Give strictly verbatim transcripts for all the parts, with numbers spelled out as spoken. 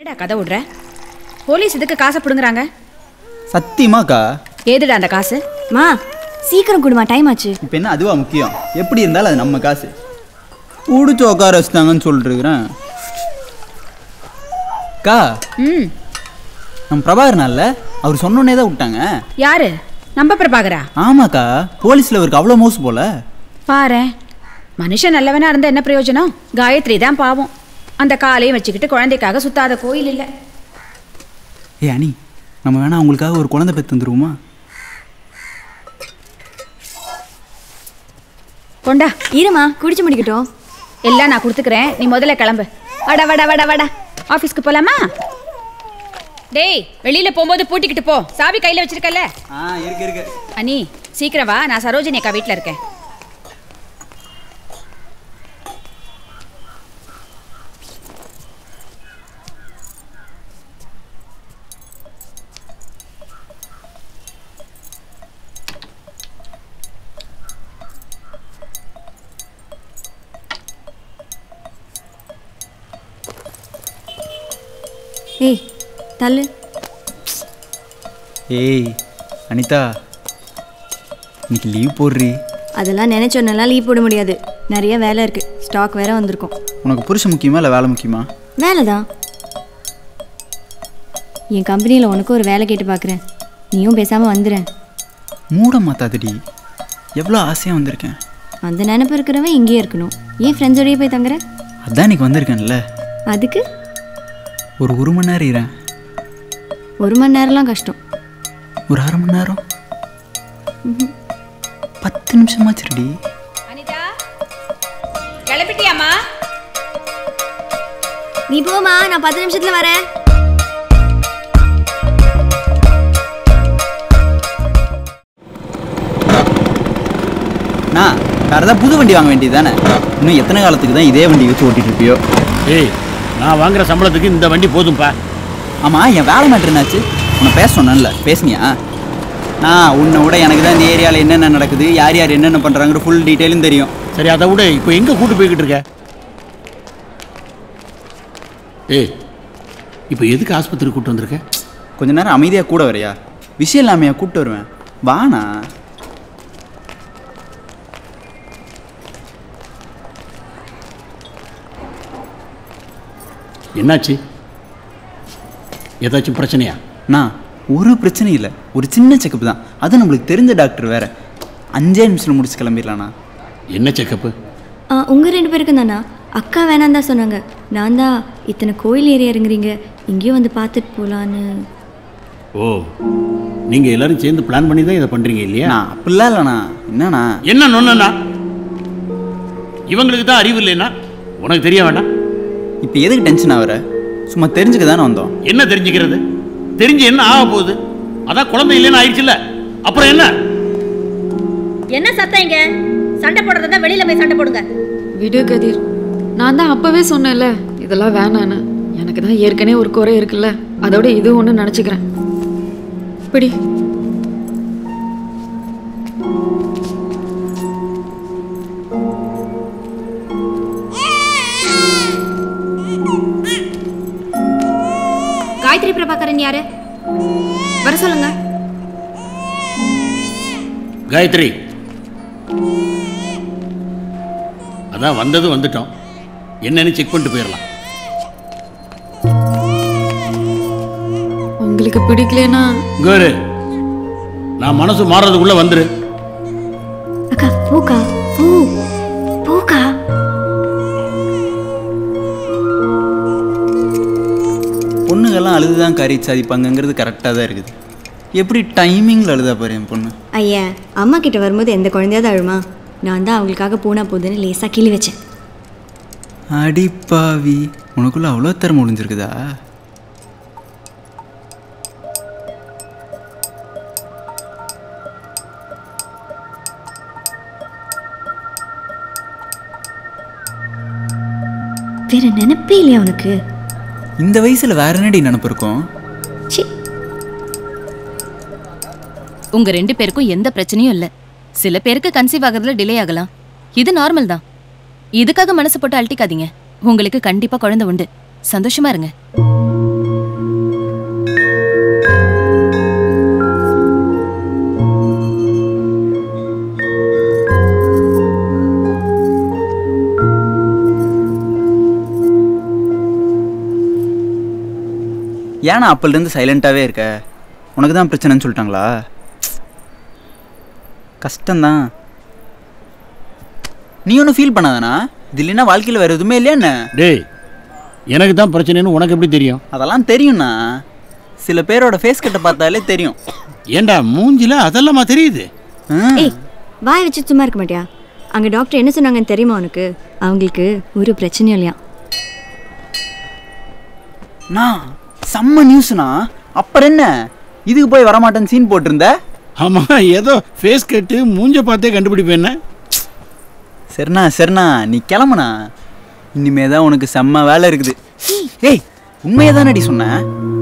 என்னடா கதை விடுற? போலீஸ் இதுக்கு காசை புடுங்குறாங்க? சத்தியமாக்கா. ஏதுடா அந்த காசு? மா சீக்கிரம் கொடுமா, டைம் ஆச்சு. இப்போ என்ன அதுவா முக்கியம்? எப்படி இருந்தாலும் அது நம்ம காசு. பிடிச்சி உட்கார வச்சுட்டாங்கன்னு சொல்லிட்டுருக்குறேன். அக்கா, ம் நம்ம பிரபாகரனால அவர் சொன்னோன்னே தான் விட்டாங்க. யாரு? நம்ம பிரபாகரா? ஆமாக்கா, போலீஸில் அவருக்கு அவ்வளோ மோசு போல. பாரு, மனுஷன் நல்லவனா இருந்தா என்ன பிரயோஜனம்? காயத்ரி தான் பாவம். அந்த காலையும் வச்சுக்கிட்டு குழந்தைக்காக சுத்தாத கோயில் இல்லை. ஏ அனி, நம்ம வேணா அவங்களுக்காக ஒரு குழந்தை பெற்று வந்துருவோமா? கொண்டா. இருமா, குடிச்சு முடிக்கட்டும். எல்லாம் நான் கொடுத்துக்கிறேன், நீ முதல்ல கிளம்பு. வட வட வட வட ஆஃபீஸ்க்கு போலாமா? டேய், வெளியில போகும்போது பூட்டிக்கிட்டு போ. சாவி கையில வச்சிருக்கல? ஆ, இருக்கு இருக்கு. அனி சீக்கிரம் வா, நான் சரோஜினி அக்கா வீட்டில் இருக்கேன். ஏய் தள்ளு. ஏய் அனிதா, இன்னைக்கு லீவ் போடுறி. அதெல்லாம் நினைச்சோன்னெல்லாம் லீவ் போட முடியாது, நிறைய வேலை இருக்கு. ஸ்டாக் வேற வந்திருக்கும். உனக்கு புருஷன் முக்கியமா இல்லை வேலை முக்கியமா? வேலை தான். என் கம்பெனியில் உனக்கு ஒரு வேலை கேட்டு பார்க்குறேன், நீயும் பேசாமல் வந்துடுறேன். மூட மாத்தாதடி, எவ்வளோ ஆசையாக வந்திருக்கேன். அந்த நினைப்பு இருக்கிறவன் இங்கேயே இருக்கணும். ஏன் ஃப்ரெண்ட்ஸோடையே போய் தங்குற? அதான் இன்னைக்கு வந்திருக்கேன்ல. அதுக்கு ஒரு ஒரு மணி நேரம் இரேன். ஒரு மணி நேரம்லாம் கஷ்டம். ஒரு அரை மணி நேரம், பத்து நிமிஷமாச்சுடி. அனிதா, கிளம்பிட்டியாமா? நீ போமா, நான் பத்து நிமிஷத்துல வரேன். நான் வேறு ஏதாவது புது வண்டி வாங்க வேண்டியது தானே? இன்னும் எத்தனை காலத்துக்கு தான் இதே வண்டி வச்சு ஓட்டிகிட்டு இருப்பியோ? ஏய், நான் வாங்குற சம்பளத்துக்கு இந்த வண்டி போதும்பா. ஆமாம், என் வேலை மேட்ரு என்னாச்சு? உன்னை பேச சொன்னேன்ல, பேசுனியா? நான் உன்னை விட எனக்கு தான் இந்த ஏரியாவில் என்னென்ன நடக்குது, யார் யார் என்னென்ன பண்ணுறாங்கிற ஃபுல் டீட்டெயிலும் தெரியும். சரி, அதை விட இப்போ எங்கே கூட்டு போய்கிட்டு இருக்க? ஏய், இப்போ எதுக்கு ஆஸ்பத்திரி கூப்பிட்டு வந்திருக்க? கொஞ்ச நேரம் அமைதியாக கூட வரையா? விஷயம் இல்லாமையா கூப்பிட்டு வருவேன், வாண்ணா. என்னாச்சு? ஏதாச்சும் பிரச்சனையா? நான் ஒரு பிரச்சனையும் இல்லை, ஒரு சின்ன செக்கப் தான். அது நம்மளுக்கு தெரிஞ்ச டாக்டர் வேறு. அஞ்சே நிமிஷத்தில் முடிச்சு கிளம்பிடலாண்ணா. என்ன செக்கப்பு? உங்கள் ரெண்டு பேருக்கும் தானா? அக்கா வேணாம் தான் சொன்னாங்க. நான் தான் இத்தனை கோயில் ஏரியா இறங்குறீங்க, இங்கேயும் வந்து பார்த்துட்டு போகலான்னு. ஓ, நீங்கள் எல்லாரும் சேர்ந்து பிளான் பண்ணி தான் இதை பண்ணுறீங்க இல்லையா? அப்படிலாம் இல்லைண்ணா. என்னண்ணா? என்ன நொண்ணா? இவங்களுக்கு தான் அறிவு இல்லைன்னா உனக்கு தெரிய வேண்டாம். இப்போ எதுக்கு டென்ஷன் ஆகிற? சும்மா தெரிஞ்சுக்க தானே வந்தோம். என்ன தெரிஞ்சுக்கிறது? தெரிஞ்சு என்ன ஆக போகுது? அதான் குழந்தை இல்லைன்னு ஆயிடுச்சுல்ல, அப்புறம் என்ன? என்ன சத்தம் இங்க? சண்டை போடுறதா வெளியில போய் சண்டை போடுங்க. விடு கதிர், நான் தான் அப்பவே சொன்னேன்ல இதெல்லாம் வேணான்னு. எனக்கு தான் ஏற்கனவே ஒரு குறை இருக்குல்ல, அதோட இது ஒன்று நினச்சிக்கிறேன். இப்படி காயத்ரி பிரபாகரன் யாரு? வர சொல்லுங்க. காயத்ரி, அதான் வந்தது வந்துட்டோம், என்னன்னு செக் பண்ணிட்டு போயிடலாம். உங்களுக்கு பிடிக்கலனா கோரு, நான் மனசு மாறதுக்குள்ள வந்துரு. அக்கா பூக்கா, பூ பூக்கா. பொண்ணுங்கெல்லாம் அழுதுதான் கறி சாதிப்பாங்கிறது கரெக்டாக தான் இருக்குது. எப்படி டைமிங்கில் அழுதா பாரு என் பொண்ணு. ஐயா, அம்மா கிட்ட வரும்போது எந்த குழந்தையாவது அழுமா? நான் தான் அவங்களுக்காக பூனா போதுன்னு லேசாக கிளி வச்சேன். அடிப்பாவி, உனக்குள்ள அவ்வளோ திறமை முடிஞ்சிருக்குதா? வேற நினைப்பே இல்லையா உனக்கு? இந்த வயசுல வேற என்னடி நினைப்பு இருக்கும்? உங்க ரெண்டு பேருக்கும் எந்த பிரச்சனையும் இல்லை. சில பேருக்கு கன்சீவ் ஆகிறதுல டிலே ஆகலாம், இது நார்மல் தான். இதுக்காக மனசு போட்டு அழட்டிக்காதீங்க. உங்களுக்கு கண்டிப்பா குழந்தை உண்டு, சந்தோஷமா இருங்க. ஏன்னா அப்போலேருந்து சைலண்ட்டாகவே இருக்க? உனக்கு தான் பிரச்சனைன்னு சொல்லிட்டாங்களா? கஷ்டம்தான். நீ ஒன்றும் ஃபீல் பண்ணாதானா? இது இல்லைன்னா வாழ்க்கையில் வேறு எதுவுமே இல்லையா என்ன? டேய், எனக்கு தான் பிரச்சனைன்னு உனக்கு எப்படி தெரியும்? அதெல்லாம் தெரியும்ண்ணா. சில பேரோட ஃபேஸ் கட்டை பார்த்தாலே தெரியும். ஏண்டா மூஞ்சில அதெல்லாமா தெரியுது? ஏய், வாய் வச்சு சும்மா இருக்க மாட்டியா? அங்கே டாக்டர் என்ன சொன்னாங்கன்னு தெரியுமா உனக்கு? அவங்களுக்கு ஒரு பிரச்சனையும் இல்லையா. நான் செம்ம நியூஸ்ண்ணா. அப்புறம் என்ன இதுக்கு போய் வரமாட்டேன்னு சீன் போட்டிருந்த? ஆமாம், ஏதோ ஃபேஸ் கட்டு மூஞ்ச பார்த்தே கண்டுபிடிப்பேன். சரிண்ணா சரிண்ணா, நீ கிளம்புண்ணா. இனிமே தான் உனக்கு செம்ம வேலை இருக்குது. ஏய், உண்மையை தானடி சொன்னேன்.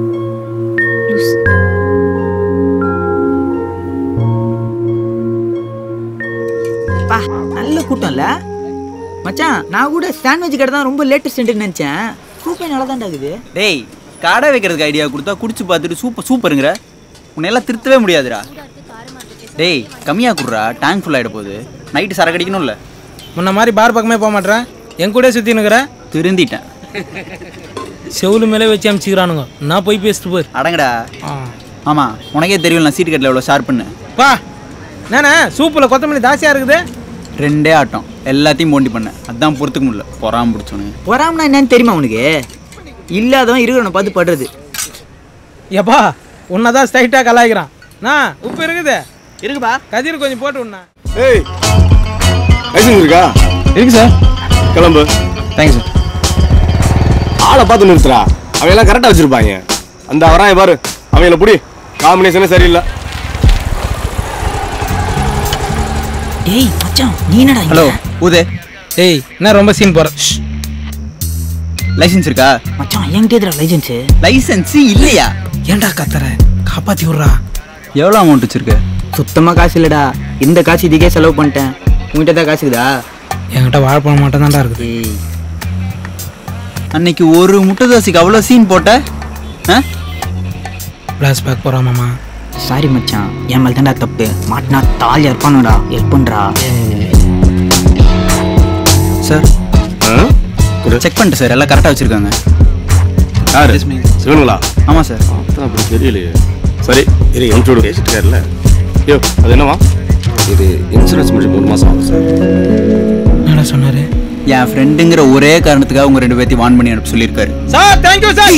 பா, நல்ல கூட்டம் இல்லை மச்சான். நான் கூட சாண்ட்விச் கடை தான் ரொம்ப லேட்டஸ்ட் நினச்சேன். சூப்பர் நல்லா தான் இருக்குது. டேய், கடை வைக்கிறதுக்கு ஐடியா கொடுத்தா குடிச்சு பார்த்துட்டு சூப்பர் சூப்பருங்கிற. உன்னையெல்லாம் திருத்தவே முடியாதுடா. டேய், கம்மியாக கொடுறா, டேங்க் ஃபுல் ஆகிட போகுது. நைட்டு சரக்கு அடிக்கணும்ல. முன்ன மாதிரி பார் பக்கமே போக மாட்டேறேன். என் கூட சுற்றினுக்குற திருந்திட்டேன். செவுலு மேலே வச்சு அமிச்சிக்கிறானுங்க. நான் போய் பேசிட்டு போய் அடங்கடா. ஆமாம், உனக்கே தெரியும் நான் சீட்டு கட்டில் எவ்வளோ ஷார்ப்புன்னு. பா, நானே சூப்பில் கொத்தமல்லி தாசியாக இருக்குது. ரெண்டே ஆட்டம் எல்லாத்தையும் போண்டி பண்ணேன். அதான் பொறுத்துக்க முடியல. பொறாம பிடிச்சோன்னு. பொறாமனா என்னன்னு தெரியுமா உனக்கு? இல்லாதவன் இருக்கிறவனை பார்த்து படுறது. எப்பா, உன்னதான் ஸ்ட்ரைட்டாக கலாய்க்கிறான். நான் உப்பு இருக்குது இருக்குப்பா. கதிர் கொஞ்சம் போட்டு உண்ணா. ஏய், லைசன்ஸ் இருக்கா? இருக்கு சார். கிளம்பு. Thanks sir. ஆளை பார்த்து நிறுத்துறா. அவங்க எல்லாம் கரெக்டாக வச்சிருப்பாங்க. அந்த வரான் பாரு, அவங்கள புடி. காம்பினேஷனே சரியில்லை. ஏய் மச்சான், நீ என்னடா? ஹலோ ஊதே. ஏய், நான் ரொம்ப சீன் போகிறேன். லைசன்ஸ் இருக்கா மச்சான்? என்கிட்ட எதிரா லைசன்ஸு? லைசன்ஸ் இல்லையா? ஏன்டா கத்துற? காப்பாற்றி விட்றா. எவ்வளோ அமௌண்ட் வச்சிருக்க? சுத்தமாக காசு இல்லைடா. இந்த காசு இதுக்கே செலவு பண்ணிட்டேன். உங்ககிட்ட தான் காசு இருக்குதா? என்கிட்ட வாழைப்பழம் மட்டும் தான்டா இருக்குது. அன்னைக்கு ஒரு முட்டை தோசைக்கு அவ்வளோ சீன் போட்ட. ஃப்ளாஷ்பேக் போகிறோம் மாமா. சாரி மச்சான், என் மேல் தான்டா தப்பு. மாட்டினா தாலியாக இருப்பானுடா. ஹெல்ப் பண்ணுறா. சார் செக் பண்ணிட்டு சார், எல்லாம் கரெக்டாக வச்சுருக்காங்க. யார்? சிவனுங்களா? ஆமாம் சார். அதான் அப்படி தெரியலையே. சரி, இரு, என்கிட்ட பேசிட்டு இருக்காருல்ல. ஐயோ, அது என்னவா? இது இன்சூரன்ஸ் முடிஞ்சு மூணு மாதம் ஆகும் சார். என்ன சொன்னார்? என் ஃப்ரெண்டுங்கிற ஒரே காரணத்துக்காக உங்கள் ரெண்டு பேர்த்தையும் வான் பண்ணி அனுப்ப சொல்லியிருக்காரு. Sir thank you sir.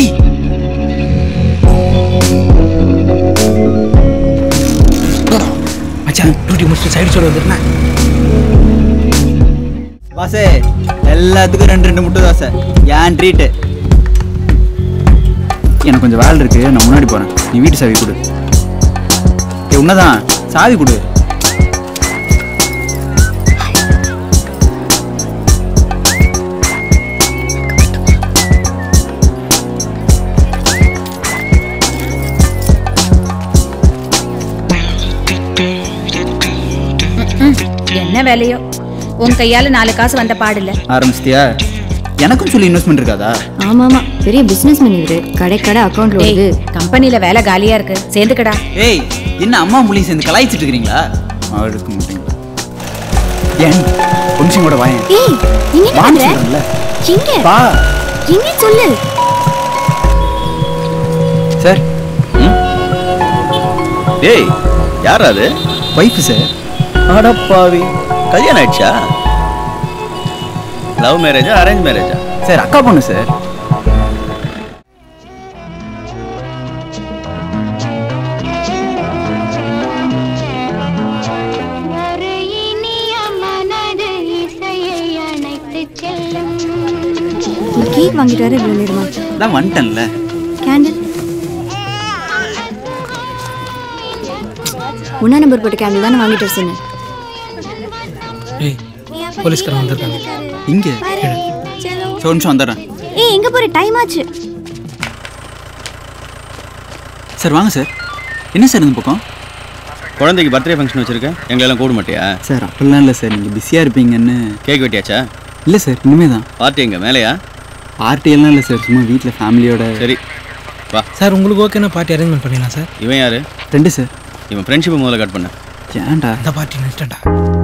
மச்சான், டியூட்டி முடிச்சுட்டு சைடு சொல்ல வந்துருந்தேன். பாசே, எல்லாத்துக்கும் ரெண்டு ரெண்டு முட்டை தோசை. ஏன் ட்ரீட்டு. எனக்கு கொஞ்சம் வேலை இருக்கு, நான் முன்னாடி போகிறேன். நீ வீட்டு சாவி கொடு. ஏ, உன்னதான் சாவி கொடு. என்ன வேலையோ, உன் கையால நாலு காசு வந்த பாடல. ஆரம்பிச்சிட்டியா? எனக்கும் சொல்லி இன்வெஸ்ட்மெண்ட் இருக்காதா? ஆமா ஆமா, பெரிய பிசினஸ் மேன் இவரு. கடை கடை அக்கௌண்ட்ல வருது. கம்பெனில வேலை காலியா இருக்கு, சேர்ந்துக்கடா. ஏய், என்ன அம்மா முள்ளையும் சேர்ந்து கலாய்ச்சிட்டு இருக்கீங்களா? அவளுக்கு மாட்டீங்களா? ஏன் கொஞ்சம் கூட வாயேன். ஏய், இங்க என்ன பண்ற? எங்க வா. எங்க சொல்லு. சார். ஏய், யார் அது? Wife sir. அடப்பாவி, கல்யாணம் ஆயிடுச்சா? லவ் மேரேஜா அரேஞ்ச் மேரேஜா? சார், அக்கா பொண்ணு சார். கேக் வாங்கிட்டு வர இவ்வளோ நேரமா? தான் வந்துட்டேன்ல. கேண்டில் ஒன்றா நம்பர் போட்ட கேண்டில் தானே வாங்கிட்டு வர சொன்னேன். ஏய், போலீஸ்காரன் வந்திருக்காங்க. இங்கே ஒரு நிமிஷம் வந்துடுறேன். ஏய், எங்கே போகிற? டைம் ஆச்சு. சார் வாங்க சார். என்ன சார் இந்த பக்கம்? குழந்தைக்கு பர்த்டே ஃபங்க்ஷன் வச்சுருக்கேன், எங்களெல்லாம் கூட மாட்டியா? சார் அப்படிலாம் இல்லை சார், நீங்கள் பிஸியாக இருப்பீங்கன்னு. கேக் வெட்டியாச்சா? இல்லை சார், இனிமே தான். பார்ட்டி எங்கே மேலையா? பார்ட்டி எல்லாம் இல்லை சார், சும்மா வீட்டில் ஃபேமிலியோட. சரி வா சார். உங்களுக்கு ஓகேனா பார்ட்டி அரேஞ்ச்மெண்ட் பண்ணிடலாம் சார். இவன் யாரு? ரெண்டு சார். இவன் ஃப்ரெண்ட்ஷிப்பை முதல்ல கட் பண்ண. ஏன்டா? இந்த பார்ட்டி நினைச்சிட்டா.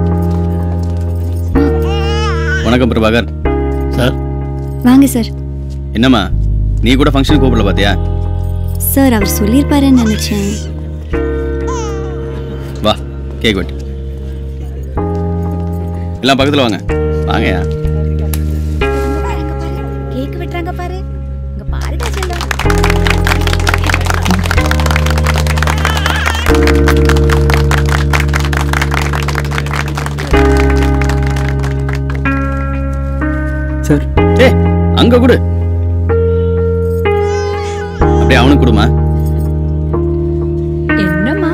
வணக்கம் பிரபாகர். சார் வாங்க சார். என்னம்மா, நீ கூட ஃபங்க்ஷனுக்கு கூப்பிடல பார்த்தியா? சார் அவர் சொல்லியிருப்பாருன்னு நினைச்சேன். வா கேக் வெட்டு. எல்லாம் பக்கத்தில் வாங்க. வாங்கயா. கேக் வெட்டுறாங்க பாரு. இங்க பாருடா செல்லம். சார் ஏ அங்க கொடு. அப்படியே அவனுக்கு கொடுமா. என்னம்மா?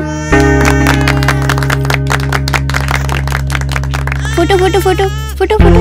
Photo photo photo photo photo.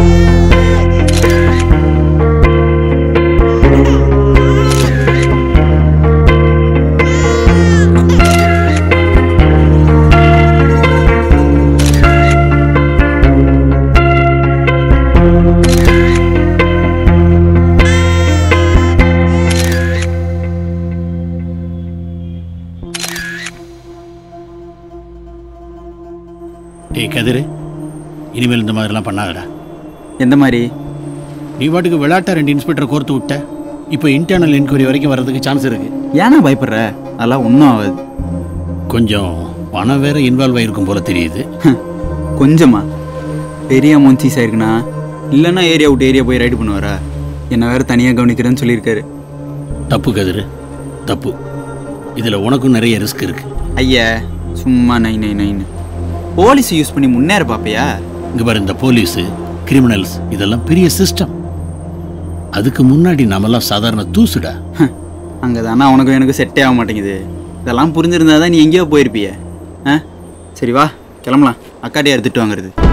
டேய் கதிர், இனிமேல் இந்த மாதிரிலாம் பண்ணாதடா. எந்த மாதிரி? நீ பாட்டுக்கு விளையாட்டா ரெண்டு இன்ஸ்பெக்டரை கோர்த்து விட்ட. இப்போ இன்டர்னல் என்கொயரி வரைக்கும் வர்றதுக்கு சான்ஸ் இருக்கு. ஏன்னா பயப்படுற? அதெல்லாம் ஒன்றும் ஆகாது. கொஞ்சம் பணம் வேற இன்வால்வ் ஆகிருக்கும் போல தெரியுது. கொஞ்சமா? பெரிய அமௌண்ட் சீஸ் ஆயிருக்குண்ணா. இல்லைன்னா ஏரியா விட்டு ஏரியா போய் ரைடு பண்ணுவாரா? என்ன வேற தனியாக கவனிக்கிறேன்னு சொல்லியிருக்காரு. தப்பு கதிர், தப்பு. இதில் உனக்கும் நிறைய ரிஸ்க் இருக்கு. ஐயா சும்மா நை நை நைன்னு போலீஸ் யூஸ் பண்ணி முன்னேற பாப்பையா? இங்கே பாரு, இந்த போலீஸு கிரிமினல்ஸ் இதெல்லாம் பெரிய சிஸ்டம். அதுக்கு முன்னாடி நம்மெல்லாம் சாதாரண தூசுடா. அங்கே தானே உனக்கும் எனக்கு செட்டே ஆக மாட்டேங்குது. இதெல்லாம் புரிஞ்சிருந்தா தான் நீ எங்கேயோ போயிருப்பிய. ஆ சரி வா கிளம்பலாம். அக்காட்டியா எடுத்துட்டு வாங்குறது.